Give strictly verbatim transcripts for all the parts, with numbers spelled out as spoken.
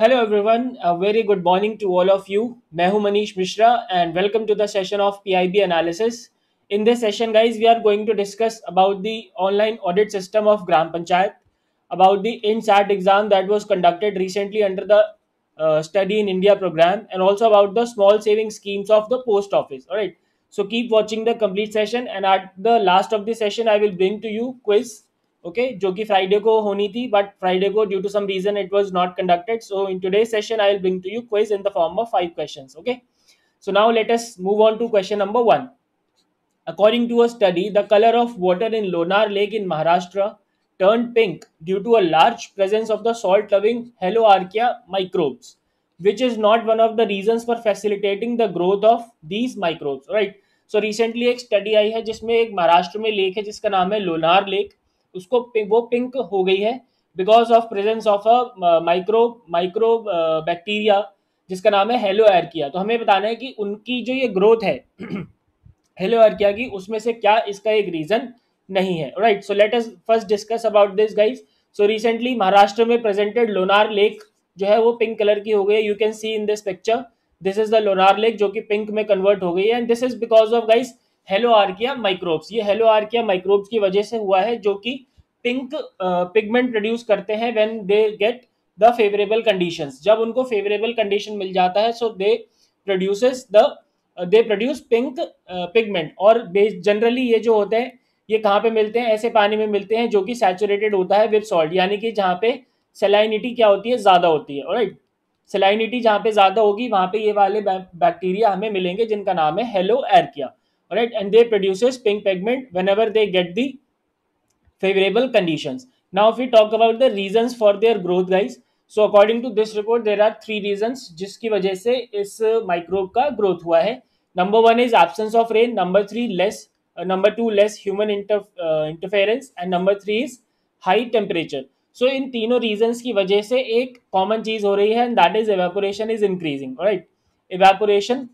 Hello everyone, a very good morning to all of you. मैं हूं Manish Mishra and welcome to the session of P I B analysis. In this session, guys, we are going to discuss about the online audit system of Gram Panchayat, about the I N S A T exam that was conducted recently under the uh, Study in India program, and also about the small saving schemes of the post office. All right. So keep watching the complete session, and at the last of the session, I will bring to you quiz. Okay okay, जो कि Friday को होनी थी but Friday को due to some reason it was not conducted so in today session I will bring to you quiz in the form of five questions okay so now let us move on to question number one. According to a study, the color of water in Lonar Lake in Maharashtra turned pink due to a large presence of the salt-loving Haloarchaea microbes, which is not one of the reasons for facilitating the growth of these microbes. Right? So recently एक study आई है जिसमें एक महाराष्ट्र में lake है जिसका नाम है लोनार लेक. उसको वो पिंक हो गई है because of presence of a micro micro bacteria जिसका नाम है हेलोआर्किया. तो हमें बताना है कि उनकी जो ये ग्रोथ है हेलो अर्किया की उसमें से क्या इसका एक रीजन नहीं है. Right, so let us first discuss about this guys. So recently Maharashtra में प्रेजेंटेड लोनार लेक जो है वो पिंक कलर की हो गई है. You can see in this picture this is the Lonar lake जो कि पिंक में कन्वर्ट हो गई है and this is because of guys halo archaea microbes. ये हेलो आर्किया माइक्रोब्स की वजह से हुआ है जो कि पिंक पिगमेंट प्रोड्यूस करते हैं when they get the favourable conditions. जब उनको फेवरेबल कंडीशन मिल जाता है so they produces the they produce pink pigment. और जनरली ये जो होते हैं ये कहाँ पे मिलते हैं, ऐसे पानी में मिलते हैं जो कि सैचुरेटेड होता है विद सॉल्ट, यानी कि जहाँ पे सेलाइनिटी क्या होती है, ज़्यादा होती है. ऑलराइट, सेलाइनिटी जहाँ पे ज़्यादा होगी वहाँ पे ये वाले बैक्टीरिया हमें मिलेंगे जिनका नाम है haloarchaea. Alright, and they produces pink pigment whenever they get the favorable conditions. Now if we talk about the reasons for their growth guys, so according to this report there are three reasons जिसकी वजह से इस microbe का growth हुआ है. Number one is absence of rain, number three less uh, number two less human inter, uh, interference and number three is high temperature. So इन तीनों reasons की वजह से एक common चीज हो रही है and that is evaporation is increasing. Alright, evaporation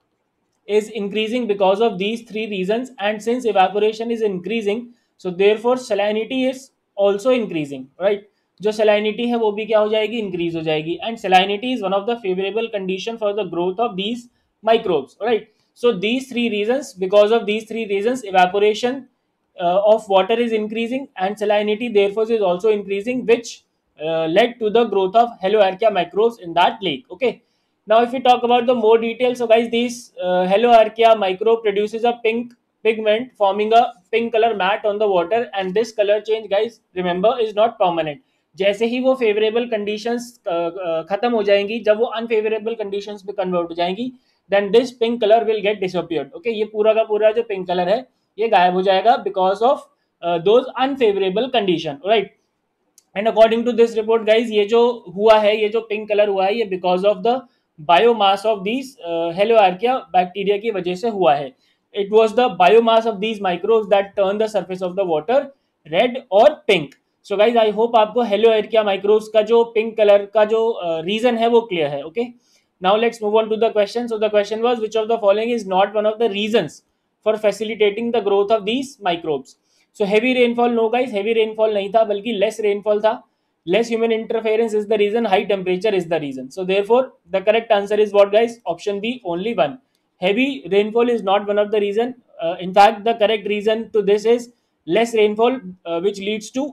is increasing because of these three reasons and since evaporation is increasing so therefore salinity is also increasing. Right, जो salinity है वो भी क्या हो जाएगी, increase हो जाएगी and salinity is one of the favorable condition for the growth of these microbes. Right, so these three reasons, because of these three reasons evaporation uh, of water is increasing and salinity therefore is also increasing which uh, led to the growth of Haloarchaea microbes in that lake. Okay, now if we talk about the more details, so guys these uh, Haloarchaea microbe produces a pink pigment forming a pink color mat on the water and this color change guys remember is not permanent. जैसे ही वो favourable conditions खत्म हो जाएंगी, जब वो unfavourable conditions में convert हो जाएंगी then this pink colour will get disappeared. Okay, ये पूरा का पूरा जो पिंक कलर है ये गायब हो जाएगा because of those unfavourable condition. Right, and according to this report guys ये जो हुआ है, ये जो पिंक कलर हुआ है ये because of the biomass of these haloarchaea bacteria की वजह से हुआ है. It was the biomass of these microbes that turn the surface of the water red or pink. So guys, I hope आपको Haloarchaea microbes का जो pink color का जो uh, reason है वो clear है. Okay, now let's move on to the question. So the question was which of the following is not one of the reasons for facilitating the growth of these microbes. So heavy rainfall, no guys, heavy rainfall नहीं था बल्कि less rainfall था. Less human interference is the reason, high temperature is the reason. So therefore the correct answer is what guys, option B, only one. Heavy rainfall is not one of the reason. Uh, in fact, the correct reason to this is less rainfall, uh, which leads to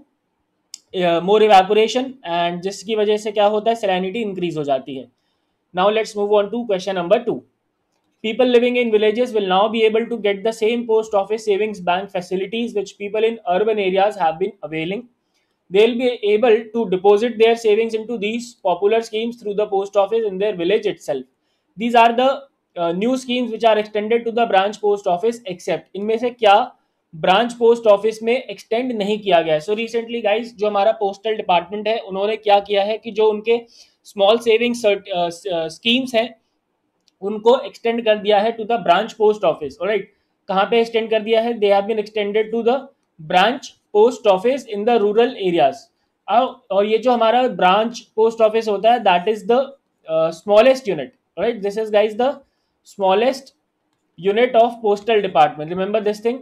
uh, more evaporation, and जिसकी वजह से क्या होता है, salinity increase हो जाती है. Now let's move on to question number two. People living in villages will now be able to get the same post office savings bank facilities which people in urban areas have been availing. They'll be able to deposit their savings into these popular schemes through the post office in their village itself. These are the new schemes which are extended to the branch post office except. इनमें से क्या branch post office में extend नहीं किया गया है. So recently guys जो हमारा पोस्टल डिपार्टमेंट है उन्होंने क्या किया है कि जो उनके स्मॉल सेविंग स्कीम्स हैं उनको एक्सटेंड कर दिया है to the branch post office. Alright, कहाँ पे एक्सटेंड कर दिया है, they have been extended to the branch post office in the rural areas. और ये जो हमारा ब्रांच पोस्ट ऑफिस होता है that is the smallest unit. Alright, this is guys the smallest unit of postal department. Remember this thing,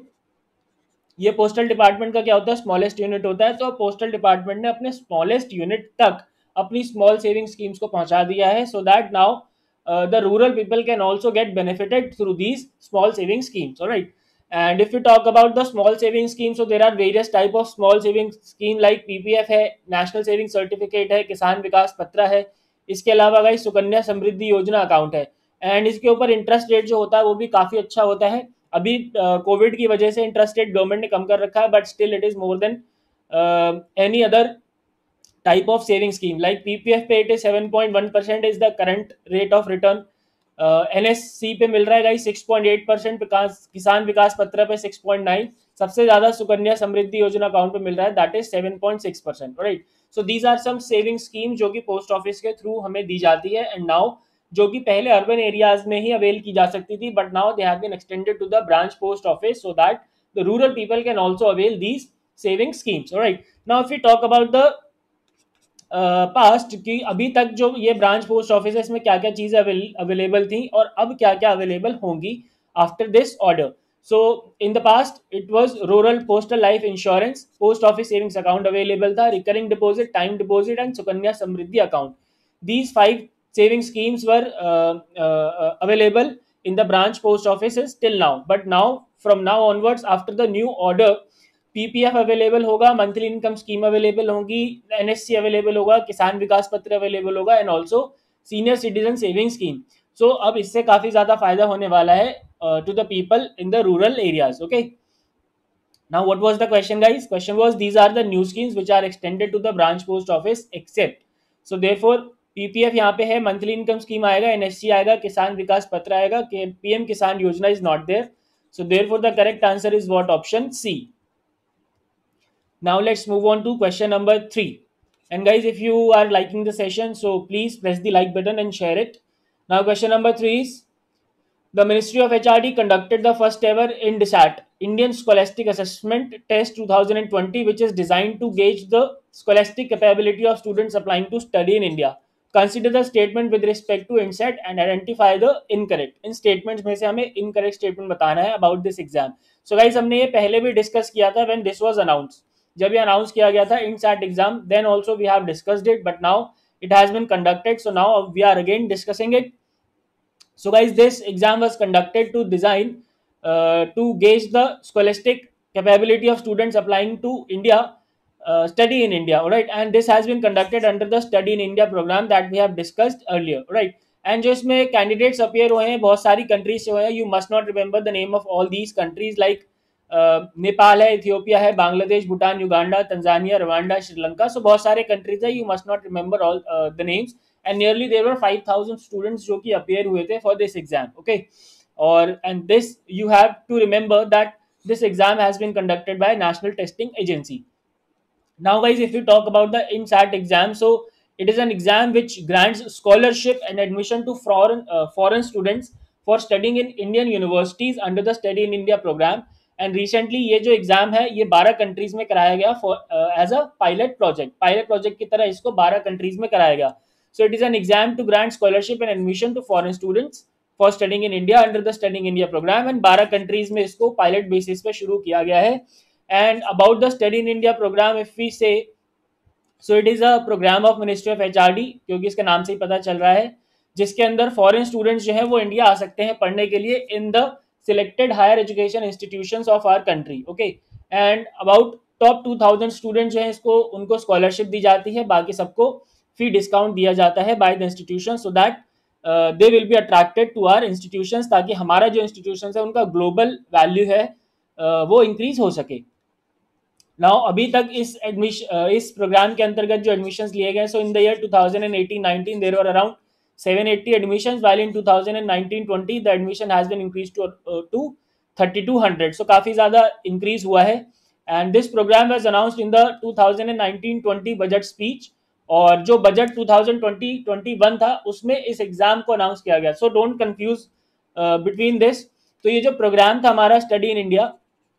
ये postal department का क्या होता है, स्मॉलेस्ट यूनिट होता है. तो पोस्टल डिपार्टमेंट ने अपने स्मॉलेस्ट यूनिट तक अपनी स्मॉल सेविंग स्कीम्स को पहुंचा दिया है, so that now the rural people can also get benefited through these small saving schemes. Alright. And if you talk about the small saving scheme, so there are various type of small saving scheme like P P F है, national saving certificate है, किसान विकास पत्र है, इसके अलावा guys Sukanya Samriddhi योजना account है. And इसके ऊपर इंटरेस्ट रेट जो होता है वो भी काफी अच्छा होता है. अभी कोविड uh, की वजह से इंटरेस्ट रेट गवर्नमेंट ने कम कर रखा है, but still it is more than any other type of saving scheme. Like P P F पे it is seven point one percent is the current rate of return. uh, N S C पे मिल रहा है guys six point eight percent, किसान विकास पत्र पे six point nine, सबसे ज्यादा सुकन्या समृद्धि योजना अकाउंट पे मिल रहा है, that is seven point six percent. राइट. So these are some saving scheme जो कि पोस्ट ऑफिस के थ्रू हमें दी जाती है. एंड नाउ जो कि पहले अर्बन एरियाज में ही अवेल की जा सकती थी, but now they have been extended to the branch post office so that the rural people can also avail these saving schemes. Right. Now if you talk about the past uh, कि अभी तक जो ये branch post office है इसमें क्या क्या चीजें अवेलेबल थी और अब क्या क्या अवेलेबल होंगी after this order. So in the past it was rural postal life insurance, post office savings account available था, recurring deposit, time deposit and Sukanya Samriddhi account. These five saving schemes were available in the branch post offices till now, but now from now onwards after the new order P P F available होगा, monthly income scheme available होगी, N S C available होगा, Kisan Vikas Patra available होगा and also senior citizen saving scheme. So अब इससे काफी ज्यादा फायदा होने वाला है to the people in the rural areas. Okay. Now what was the question guys? Question was these are the new schemes which are extended to the branch post office except. So therefore PPF यहाँ पे है, monthly income scheme आएगा, NSC आएगा, किसान विकास पत्र आएगा, PM Kisan Yojana is not there. So therefore the correct answer is what? Option C. Now let's move on to question number three. And guys, if you are liking the session, so please press the like button and share it. Now question number three is, the Ministry of H R D conducted the first ever INDSAT, Indian Scholastic Assessment Test twenty twenty, which is designed to gauge the scholastic capability of students applying to study in India. Consider the statement with respect to INSET and identify the incorrect. इन statements में से हमें incorrect statement बताना है about this exam. So guys, हमने ये पहले भी discuss किया था when this was announced. जब ये अनाउंस किया गया था INSAT exam, then also we have discussed it, but now it has been conducted, so now we are again discussing it. So guys, this exam was conducted to design to gauge the scholastic capability of students applying to India, study in India. Right. And this has been conducted under the study in India programme that we have discussed earlier. Right. And जो इसमें candidates appear हुए हैं बहुत सारी countries से हुए हैं. You must not remember the name of all these countries, like Nepal है, इथियोपिया है, Bangladesh, Bhutan, Uganda, Tanzania, Rwanda, Sri Lanka. So बहुत सारे कंट्रीज है. You must not remember all the names. And nearly there were five thousand students जो कि appear हुए थे for this exam. Okay. और and this you have to remember that this exam has been conducted by national testing agency. Now guys, if you talk about the INSAT exam, so it is an exam which grants scholarship and admission to foreign uh, foreign students for studying in Indian universities under the Study in India program. And recently ये जो exam है ये बारह countries में कराया गया as a pilot project. Pilot project की तरह इसको बारह कंट्रीज में कराया गया. So it is an exam to grant scholarship and admission to foreign students for studying in India under the studying India programme. And बारह कंट्रीज में इसको पायलट बेसिस पे शुरू किया गया है. And about the study in India programme, if we say, so it is a programme of ministry of HRD, क्योंकि इसके नाम से ही पता चल रहा है, जिसके अंदर फॉरेन स्टूडेंट्स जो है वो इंडिया आ सकते हैं पढ़ने के लिए in the selected higher education institutions of our country. Okay. And about top two thousand students जो है इसको उनको scholarship दी जाती है, बाकी सबको fee discount दिया जाता है by the institution so that uh, they will be attracted to our institutions, ताकि हमारा जो institutions है उनका global value है uh, वो increase हो सके. Now अभी तक इस एडमिशन uh, इस प्रोग्राम के अंतर्गत जो एडमिशंस लिए गए, so in the year twenty eighteen nineteen there were around seven hundred eighty admissions, while in twenty nineteen twenty the admission has been increased to uh, to thirty-two hundred. So काफी ज्यादा increase हुआ है. And this program was announced in the twenty nineteen twenty budget speech. और जो budget twenty twenty twenty-one था उसमें इस exam को अनाउंस किया गया. So don't confuse uh, between this. तो ये जो प्रोग्राम था हमारा study in India,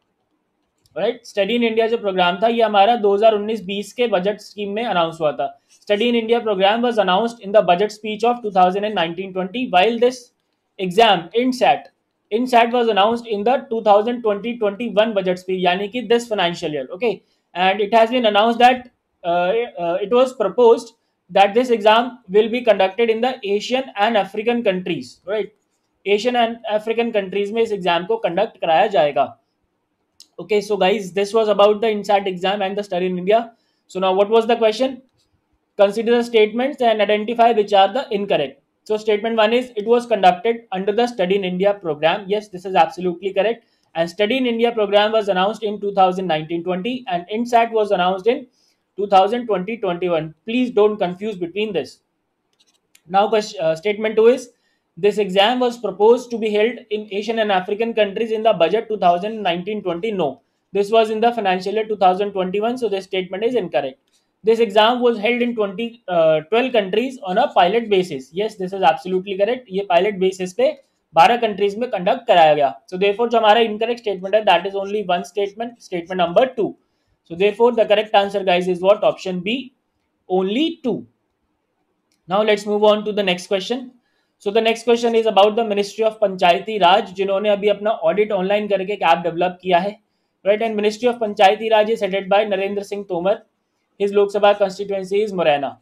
right, study in India जो प्रोग्राम था ये हमारा twenty nineteen twenty के बजट स्कीम में अनाउंस हुआ था. Study in India programme was announced in the budget speech of twenty nineteen twenty, while this exam INSAT INSAT was announced in the twenty twenty twenty-one budget speech, यानी कि this financial year. Okay. And it has been announced that uh, uh, it was proposed that this exam will be conducted in the Asian and African countries, right? Asian and African countries में इस exam को conduct कराया जाएगा. Okay, so guys, this was about the INSAT exam and the study in India. So now what was the question? Consider the statements and identify which are the incorrect. So statement one is it was conducted under the Study in India program. Yes, this is absolutely correct. And Study in India program was announced in two thousand nineteen twenty and INSAT was announced in two thousand twenty twenty-one. Please don't confuse between this. Now, uh, statement two is this exam was proposed to be held in Asian and African countries in the budget twenty nineteen twenty. No, this was in the financial year two thousand twenty-one. So this statement is incorrect. This exam was held in twenty, uh, twelve countries on a pilot basis. Yes, this is absolutely correct. ये pilot basis पे twelve countries में conduct कराया गया. So therefore जो हमारा incorrect statement है, that is only one statement, statement number two. So therefore the correct answer, guys, is what? Option B, only two. Now let's move on to the next question. So the next question is about the Ministry of Panchayati Raj, जिन्होंने अभी अपना audit online करके एक app develop किया है, right? And Ministry of Panchayati Raj is headed by Narendra Singh Tomar. His Lok Sabha constituency is Morena.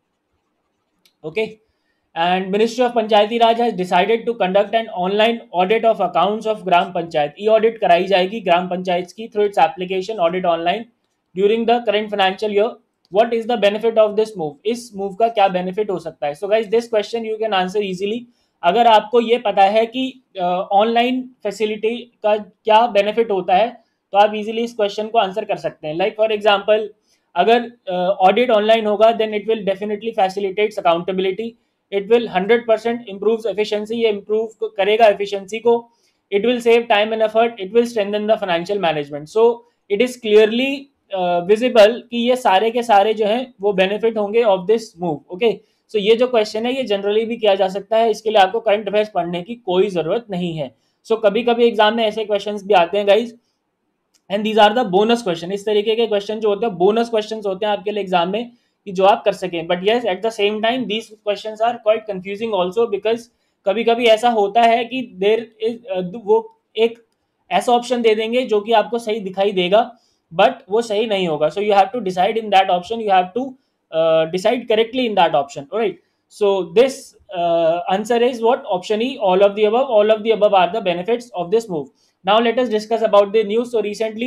Okay. And Ministry of Panchayati Raj has decided to conduct an online audit of accounts of Gram Panchayat. E-audit कराई जाएगी ग्राम पंचायत की through its application audit online during the current financial year. What is the benefit of this move? इस move का क्या benefit हो सकता है? So guys, this question you can answer easily. अगर आपको ये पता है कि ऑनलाइन uh, फैसिलिटी का क्या बेनिफिट होता है तो आप इजीली इस क्वेश्चन को आंसर कर सकते हैं. लाइक फॉर एग्जांपल, अगर ऑडिट uh, ऑनलाइन होगा then it will definitely facilitates accountability. It will hundred percent improve efficiency. ये इम्प्रूव करेगा एफिशिएंसी को. It will save time and effort. It will strengthen the financial management. So it is clearly visible कि ये सारे के सारे जो हैं वो बेनिफिट होंगे of this move. Okay, so ये जो क्वेश्चन है ये जनरली भी किया जा सकता है. इसके लिए आपको करंट अफेयर्स पढ़ने की कोई जरूरत नहीं है. सो so, कभी कभी एग्जाम में ऐसे क्वेश्चंस भी आते हैं guys, and these are the bonus question. इस तरीके के क्वेश्चन जो होते हैं बोनस क्वेश्चन होते हैं आपके लिए एग्जाम में कि जो आप कर सकें. But yes, at the same time these questions are quite confusing also, because कभी कभी ऐसा होता है कि देर इज वो एक ऐसा ऑप्शन दे देंगे जो कि आपको सही दिखाई देगा बट वो सही नहीं होगा. So you have to decide in that option. You have to decide correctly in that option. Right, so this uh, answer is what? Option E, all of the above. All of the above are the benefits of this move. Now let us discuss about the news. So recently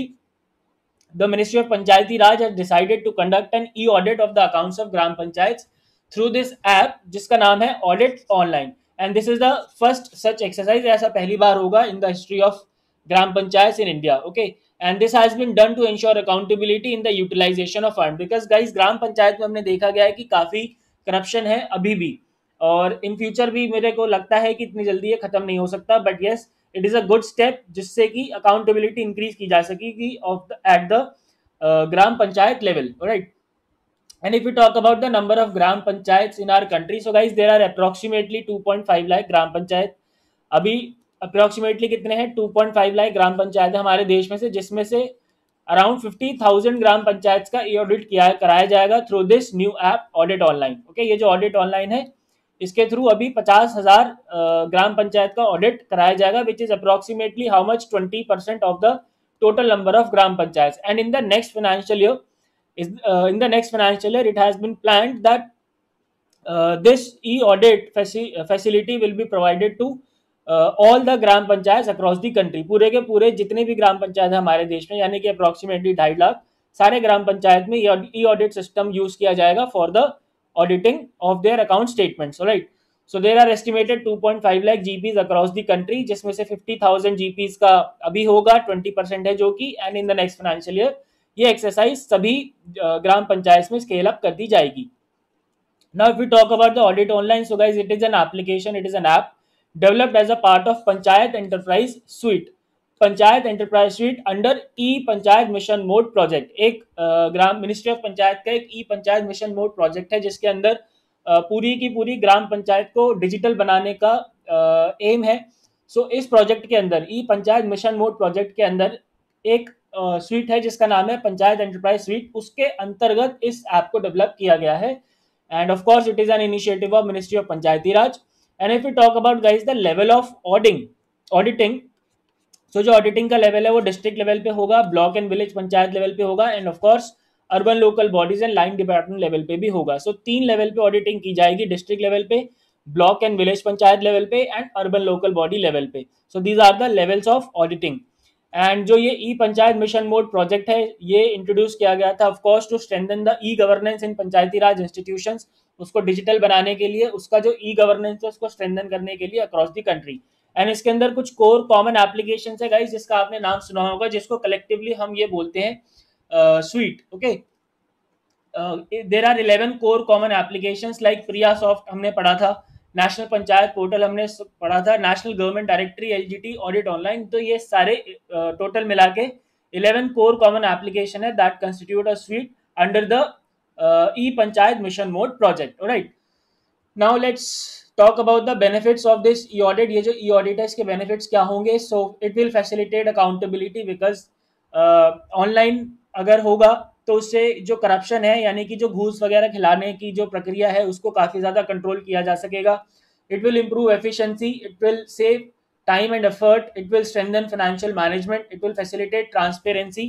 the Ministry of Panchayati Raj has decided to conduct an e-audit of the accounts of Gram Panchayats through this app जिसका नाम है Audit Online. And this is the first such exercise. ऐसा पहली बार होगा in the history of Gram Panchayats in India. Okay, and this has been done to ensure accountability in the utilization of fund. Because guys, ग्राम पंचायत में हमने देखा गया है कि काफी करप्शन है अभी भी, और इन फ्यूचर भी मेरे को लगता है कि इतनी जल्दी ये खत्म नहीं हो सकता. But yes, it is a good step जिससे कि अकाउंटेबिलिटी इंक्रीज की जा सकेगी of at the gram panchayat level. Right, and if you talk about the number of gram panchayat in our country, so guys there are approximately two point five lakh gram panchayat. अभी approximately कितने हैं? Two point five lakh gram panchayat है हमारे देश में से, जिसमें से अराउंड फिफ्टी थाउजेंड ग्राम पंचायत का ई ऑडिट किया कराया जाएगा through this new app audit online. Okay, ये जो ऑडिट ऑनलाइन है इसके थ्रू अभी पचास हजार ग्राम पंचायत का ऑडिट कराया जाएगा, which is approximately how much? Twenty percent of the total number of gram panchayat. And in the next financial year in the next financial year it has been planned that this e audit facility will be provided to all the gram panchayat across the country. पूरे के पूरे जितने भी ग्राम पंचायत है हमारे देश में, यानी कि अप्रोक्सीमेटली ढाई लाख सारे ग्राम पंचायत में ई ऑडिट सिस्टम यूज किया जाएगा for the auditing of their account statements. Right, so there are estimated two point five lakh GPs across the country, जिसमें से फिफ्टी थाउजेंड जीपीज का अभी होगा, ट्वेंटी परसेंट है जो कि, and in the next financial year ये एक्सरसाइज सभी ग्राम पंचायत में स्केल अप कर दी जाएगी. Now if we talk about the audit online, so guys it is an application, it is an app developed as a part of Panchayat Enterprise Suite. Panchayat enterprise suite under e panchayat mission mode project. एक gram ministry of panchayat का एक e panchayat mission mode project है जिसके अंदर पूरी की पूरी ग्राम पंचायत को डिजिटल बनाने का एम है. सो so, इस प्रोजेक्ट के अंदर e panchayat mission mode project के अंदर एक स्वीट है जिसका नाम है पंचायत एंटरप्राइज स्वीट. उसके अंतर्गत इस ऐप को डेवलप किया गया है, and of course it is an initiative of ministry of Panchayati Raj. And if you talk about guys the level of auding auditing, so जो ऑडिटिंग का लेवल है वो डिस्ट्रिक्ट लेवल पे होगा, block and village panchayat level पे होगा, and of course urban local bodies and line department level पे भी होगा. सो so, तीन लेवल पे ऑडिटिंग की जाएगी, डिस्ट्रिक्ट लेवल पे, block and village panchayat level पे and urban local body level पे. So these are the levels of auditing. And जो ये e panchayat mission mode project है, ये इंट्रोड्यूस किया गया था of course to strengthen the e governance in Panchayati Raj institutions, उसको डिजिटल बनाने के लिए, उसका जो ई गवर्नेंस है उसको स्ट्रेंथन करने के लिए अक्रॉस द कंट्री. एंड इसके अंदर कुछ कोर कॉमन एप्लीकेशन है गाइस, जिसका आपने नाम सुना होगा, जिसको कलेक्टिवली हम ये बोलते हैं suite. Okay, there are eleven core common applications like PRIA soft हमने पढ़ा था, नेशनल पंचायत पोर्टल हमने पढ़ा था, national government directory, LGT, audit online. तो ये सारे टोटल uh, मिला के इलेवन कोर कॉमन एप्लीकेशन है that constitute a suite under the e panchayat mission mode project. Right, now let's talk about the benefits of this e audit. ये जो e audit है इसके बेनिफिट्स क्या होंगे? So it will facilitate accountability, because online अगर होगा तो उससे जो करप्शन है, यानी कि जो घूस वगैरह खिलाने की जो प्रक्रिया है, उसको काफ़ी ज़्यादा कंट्रोल किया जा सकेगा. It will improve efficiency, it will save time and effort, it will strengthen financial management, it will facilitate transparency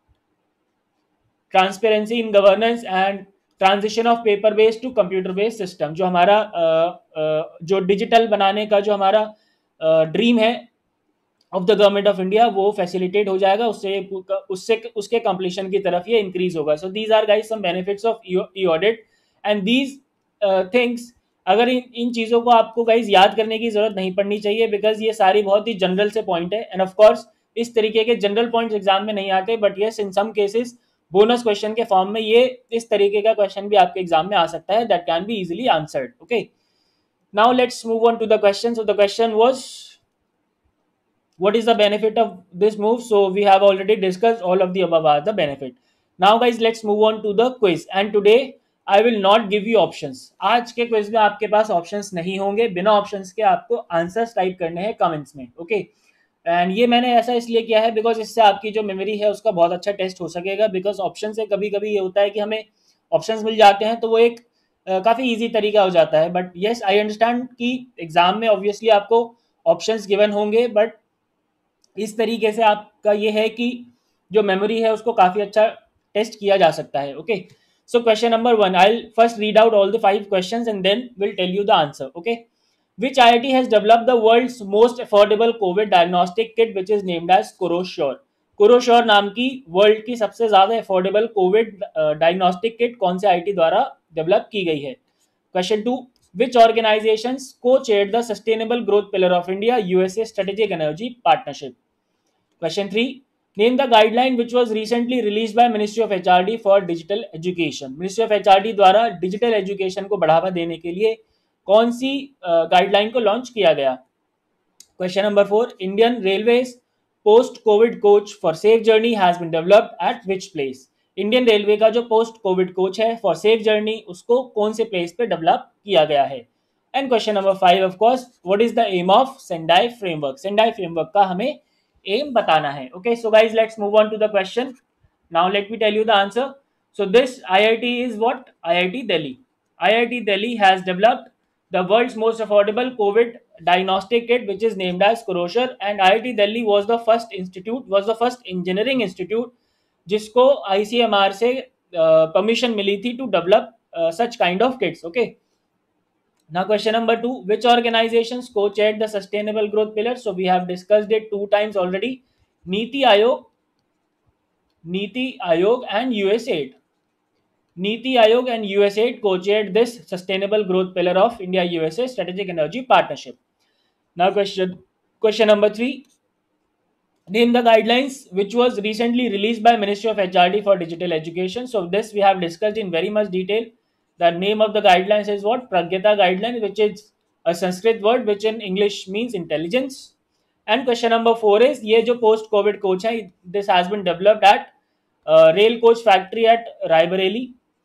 transparency in governance and transition of paper based to computer based system. जो हमारा uh, uh, जो digital बनाने का जो हमारा dream uh, है of the government of India, वो facilitate हो जाएगा, उससे उससे उसके कंप्लीशन की तरफ ये इंक्रीज होगा. So these are guys some benefits of e audit and these things. अगर इन इन चीज़ों को आपको गाइस याद करने की जरूरत नहीं पड़नी चाहिए, बिकॉज ये सारी बहुत ही जनरल से पॉइंट है. एंड ऑफ कोर्स इस तरीके के जनरल पॉइंट्स एग्जाम में नहीं आते, but yes in some cases bonus question के फॉर्म में ये इस तरीके का क्वेश्चन भी आपके एग्जाम में आ सकता है, that can be easily answered. Okay, now let's move on to the question. So the question was, what is the benefit of this move? So we have already discussed all of the above are the benefit. Now guys, let's move on to the quiz, and today I will not give you options. आज के quiz में आपके पास options नहीं होंगे, बिना options के आपको answers type करने हैं कमेंट्स में. ओके, एंड ये मैंने ऐसा इसलिए किया है बिकॉज इससे आपकी जो मेमोरी है उसका बहुत अच्छा टेस्ट हो सकेगा. बिकॉज ऑप्शन से कभी कभी ये होता है कि हमें ऑप्शंस मिल जाते हैं तो वो एक uh, काफ़ी ईजी तरीका हो जाता है. बट येस आई अंडरस्टैंड कि एग्जाम में ऑब्वियसली आपको ऑप्शंस गिवन होंगे, बट इस तरीके से आपका ये है कि जो मेमोरी है उसको काफ़ी अच्छा टेस्ट किया जा सकता है. Okay, so question number one, I will first read out all the five questions and then will tell you the answer. Okay, which I I T has developed the world's most affordable COVID diagnostic kit which is named as CoroSure. CoroSure नाम की world की सबसे ज्यादा affordable Covid diagnostic kit कौन से IT द्वारा develop की गई है? Question two, which organizations co-chaired the sustainable growth pillar of India U S A strategic energy partnership? Question three, name the guideline which was recently released by Ministry of H R D for digital education. Ministry of H R D द्वारा digital education को बढ़ावा देने के लिए कौन सी guideline uh, को launch किया गया? Question number four, Indian railways post covid coach for safe journey has been developed at which place? Indian railway का जो पोस्ट कोविड कोच है फॉर सेफ जर्नी, उसको कौन से प्लेस पे डेवलप किया गया है? And question number five, of course, what is the aim of Sendai framework? Sendai framework का हमें एम बताना है. Okay, so guys let's move on to the question. Now let me tell you the answer. So this I I T is what? I I T Delhi. I I T Delhi has developed the world's most affordable COVID diagnostic kit which is named as CoroSure, and I I T Delhi was the first institute was the first engineering institute जिसको I C M R से permission uh, मिली थी to develop uh, such kind of kits. Okay, now question number two, which organizations co-chaired the sustainable growth pillar? So we have discussed it two times already. Niti Aayog, Niti Aayog and U S A I D. Niti Aayog and U S A I D co-chaired this sustainable growth pillar of India U S A strategic energy partnership. Now question question number three, name the guidelines which was recently released by Ministry of H R D for digital education. So this we have discussed in very much detail. The name of the guidelines is what? Pragyata guideline, which is a Sanskrit word which in English means intelligence. And question number four is, ये जो post COVID coach है, this has been developed at uh, rail coach factory at Raebareli.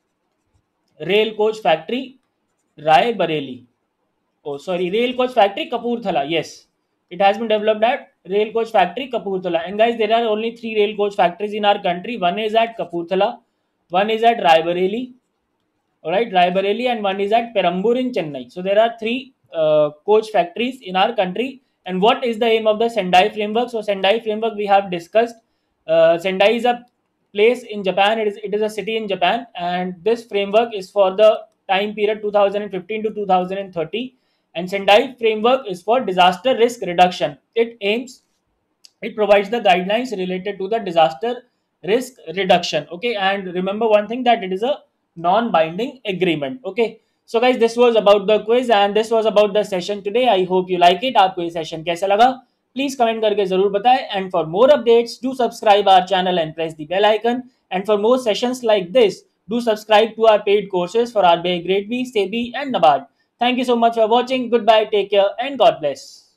Rail coach factory Raebareli, oh sorry rail coach factory Kapurthala. Yes, it has been developed at rail coach factory Kapurthala. And guys, there are only three rail coach factories in our country. One is at Kapurthala, one is at Raebareli, alright, Raebareli, and one is at Perambur in Chennai. So there are three coach factories in our country. And what is the aim of the Sendai framework? So Sendai framework we have discussed. Sendai is a place in Japan. It is it is a city in Japan, and this framework is for the time period two thousand fifteen to two thousand thirty. And Sendai framework is for disaster risk reduction. It aims it provides the guidelines related to the disaster risk reduction. Okay, and remember one thing, that it is a non-binding agreement. Okay, so guys, this was about the quiz and this was about the session today. I hope you like it. आपको ये session कैसा लगा? Please comment करके जरूर बताएं. And for more updates, do subscribe our channel and press the bell icon. And for more sessions like this, do subscribe to our paid courses for R B I Grade B, SEBI, and NABARD. Thank you so much for watching. Goodbye, take care, and God bless.